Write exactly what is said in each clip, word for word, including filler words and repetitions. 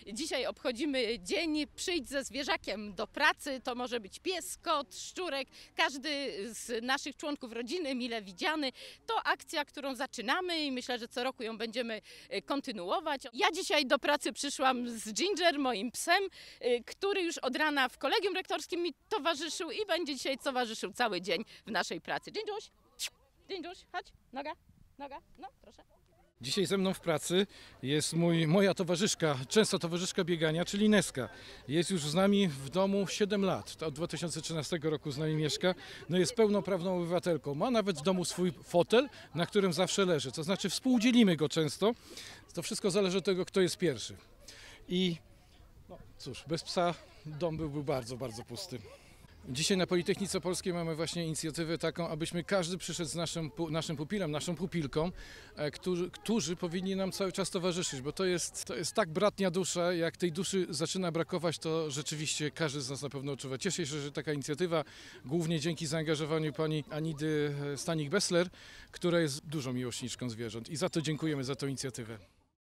Dzisiaj obchodzimy dzień Przyjdź ze zwierzakiem do pracy. To może być pies, kot, szczurek, każdy z naszych członków rodziny mile widziany. To akcja, którą zaczynamy i myślę, że co roku ją będziemy kontynuować. Ja dzisiaj do pracy przyszłam z Ginger, moim psem, który już od rana w kolegium rektorskim mi towarzyszył i będzie dzisiaj towarzyszył cały dzień w naszej pracy. Gingeruś, Gingeruś, chodź, noga, noga, no proszę. Dzisiaj ze mną w pracy jest mój, moja towarzyszka, często towarzyszka biegania, czyli Neska. Jest już z nami w domu siedem lat, od dwa tysiące trzynastego roku z nami mieszka. No jest pełnoprawną obywatelką, ma nawet w domu swój fotel, na którym zawsze leży, to znaczy współdzielimy go często. To wszystko zależy od tego, kto jest pierwszy. I no cóż, bez psa dom byłby bardzo, bardzo pusty. Dzisiaj na Politechnice Polskiej mamy właśnie inicjatywę taką, abyśmy każdy przyszedł z naszym, naszym pupilem, naszą pupilką, którzy, którzy powinni nam cały czas towarzyszyć, bo to jest, to jest tak bratnia dusza, jak tej duszy zaczyna brakować, to rzeczywiście każdy z nas na pewno odczuwa. Cieszę się, że taka inicjatywa, głównie dzięki zaangażowaniu pani Anidy Stanik-Bessler, która jest dużą miłośniczką zwierząt i za to dziękujemy, za tę inicjatywę.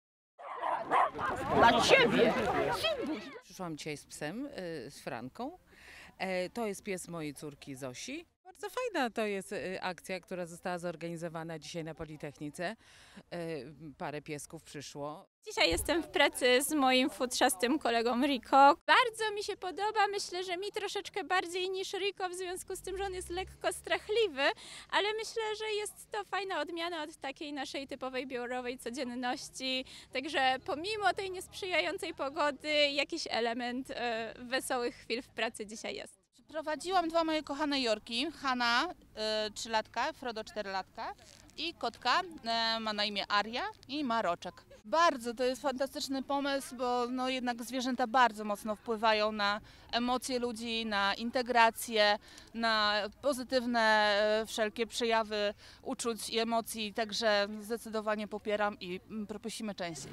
Dla ciebie! Przyszłam dzisiaj z psem, z Franką. To jest pies mojej córki Zosi. Bardzo fajna to jest akcja, która została zorganizowana dzisiaj na Politechnice. Parę piesków przyszło. Dzisiaj jestem w pracy z moim futrzastym kolegą Rico. Bardzo mi się podoba, myślę, że mi troszeczkę bardziej niż Rico w związku z tym, że on jest lekko strachliwy, ale myślę, że jest to fajna odmiana od takiej naszej typowej biurowej codzienności. Także pomimo tej niesprzyjającej pogody jakiś element e, wesołych chwil w pracy dzisiaj jest. Prowadziłam dwa moje kochane Yorki, Hanna trzylatka, Frodo czterolatka i kotka, y, ma na imię Aria i ma roczek. Bardzo to jest fantastyczny pomysł, bo no jednak zwierzęta bardzo mocno wpływają na emocje ludzi, na integrację, na pozytywne y, wszelkie przejawy uczuć i emocji, także zdecydowanie popieram i y, prosimy częściej.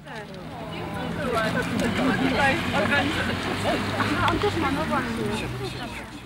On też ma, no właśnie.